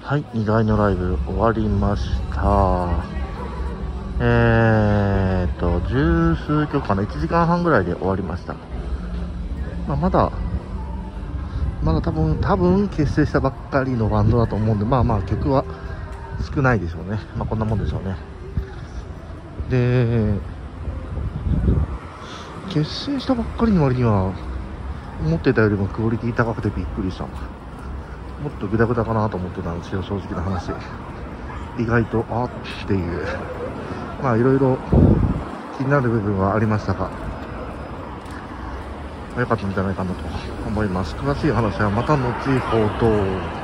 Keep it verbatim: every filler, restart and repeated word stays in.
はい、にかいのライブ終わりました。えーっと十数曲かな、いちじかんはんぐらいで終わりました。まあ、まだまだ多分多分結成したばっかりのバンドだと思うんで、まあまあ曲は少ないでしょうね。まあこんなもんでしょうね。で、結成したばっかりの割には思ってたよりもクオリティ高くてびっくりした。もっとグダグダかなと思ってたんですけど、正直な話意外とあっていう、まあいろいろ気になる部分はありましたが、良かったんじゃないかなと思います。詳しい話はまた後ほど。